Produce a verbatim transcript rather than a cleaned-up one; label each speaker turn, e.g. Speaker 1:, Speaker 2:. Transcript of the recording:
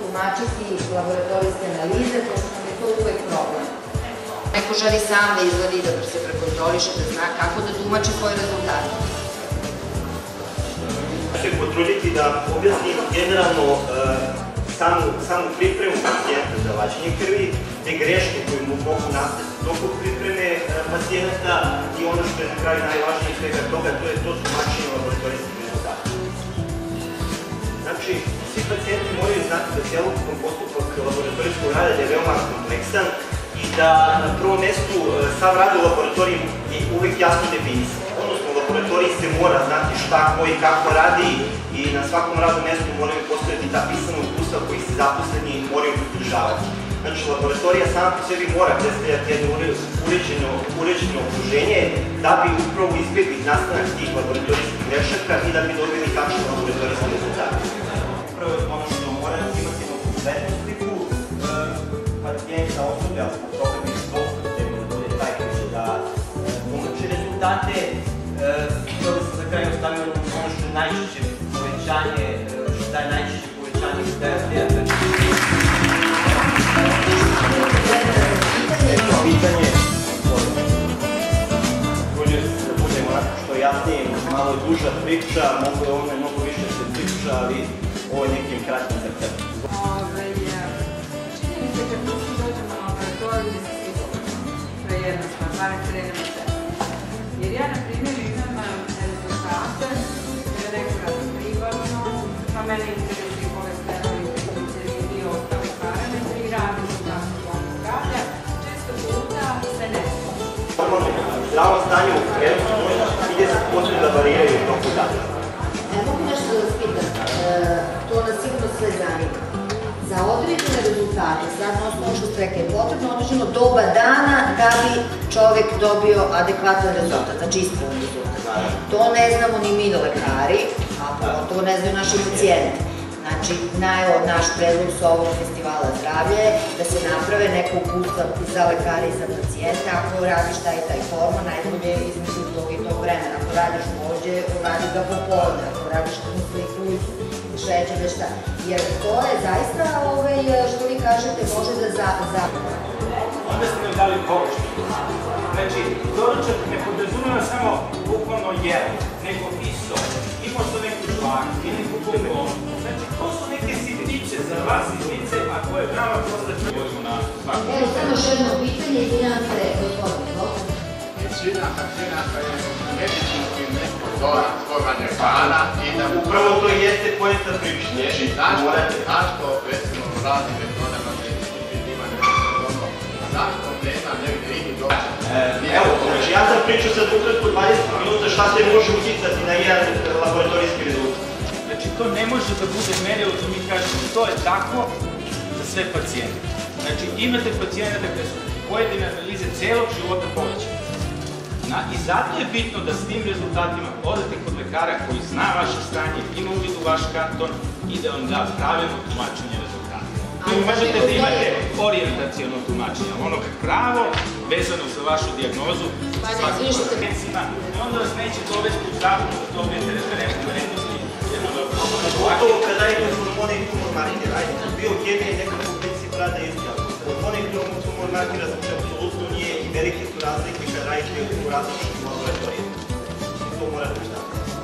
Speaker 1: tumačiti laboratorijske analize, pošto nam je to uvek problem. Neko želi sam da izgledi, da se prekontroliše, da zna kako da tumači svoje rezultate.
Speaker 2: Ja ću potruditi da objasnim generalno samu pripremu pacijenta za vađenje krvi, te greške koje mu mogu nastati tokom pripreme pacijenta i ono što je na kraju najvažnije svega toga, to je to tumačenje laboratorijskih rezultata. Znači, svi pacijenti moraju znati da celokupan postupak laboratorijskog rada je veoma kompleksan i da na prvom mestu sav rad u laboratoriji je uvek jasno definisan. Odnosno, u laboratoriji se mora znati šta, ko i kako radi i na svakom radnom mestu moraju postaviti ta pisana uputstva koji se zaposleni moraju pridržavati. Znači, laboratorija sama po sebi mora predstavljati jedno uređeno okruženje da bi upravo izbjegli nastanak tih laboratorijskih grešaka i da bi dobili tačne laboratorijske rezultate. Upravo je ono što mora imati na kompletnu sliku pacijenta osobe, ali smo toga bi zloupotrebno da bude taj koji će da tumači rezultate. To da sam za kraj ostavio ono što je najčešće povećanje, što je najčešće povećanje stereotipa. Pitanje, također da budem onako što jasnije, malo duža priča, mogu je ovome mnogo više se priča, ali ovo je nekim kratkim crtem.
Speaker 3: Čini mi se kad mi dođemo na laboratoriju da se sigurno, to je jedna stvar, barem krenemo sebe. Jer ja, na primjer, imam rezultate, kada neko radi pribavno, pa mene interesuje kolesterol i trigliceridi i ostali parametri i radim u tako bolnog zdravlja. Često puta se ne zna.
Speaker 2: Normalno, u zdravom stanju u kredu trideset posto da variraju u toku dana.
Speaker 1: Ne mogu nešto da vas pitam, to nas sigurno sve zanima. Za određene rezultate, sad na osnovu što ste rekli, je potrebno određeno doba dana da bi čovek dobio adekvatan rezultat, znači ispravan rezultat. To ne znamo ni mi lekari, a pogotovo ne znaju naši pacijenti. Znači, naš predlog sa ovog festivala zdravlja je da se naprave neka uputstva za lekare i za pacijente. Ako radiš taj i taj hormon, najbolje je između tog i tog vremena. Ako radiš vođe, radi ga popolne. Ako radiš sliku, šeće, da šta. Jer to je zaista, što vi kažete, može da za...
Speaker 4: Onda ste nam dali površinu. Znači, doručak ne podrazumeva samo bukvalno jelo, nego iso, i možda neku žvaku, i neku bombonu. Znači, to su neke sitnice za vas sitnice, a koje prava prosta čuvorimo na svakom.
Speaker 1: Evo, samo još jedno pitanje, izvinjam se, gospodin, gospodin.
Speaker 5: Većina pacijenata je medicinski nešto stvoranje hrana i da...
Speaker 2: Upravo to jeste poenta priče.
Speaker 5: Znači, zašto, recimo, raznim metodama medicinskih ono, zašto nema negdje ili dođe?
Speaker 2: Evo, znači ja sam pričao sad ukratko dvadeset minuta šta se može uticati na jedan laboratorijski rezultat.
Speaker 4: Znači, to ne može da bude merilo da mi kažemo, to je tako za sve pacijente. Znači, imate pacijenta gde su pojedine analize celog života povećane. I zato je bitno da s tim rezultatima odete kod lekara koji zna vaše stanje, ima u vidu vaš karton i da vam da pravilno tumačenje rezultata. Vi možete da imate orijentacijalno tumačenje, ono pravo, vezano za vašu dijagnozu, sa svakim pacijentima, i onda vas neće dovesti u zavrnu da dobijete referentnu vrednosti.
Speaker 2: Pogotovo kada je hormone i tumor markera, biohemija je nekako princip rada isti, ali hormone i tumor markera znači apsolutno nije i velike su razlike kada radite u različitim laboratorijima. To morate znati.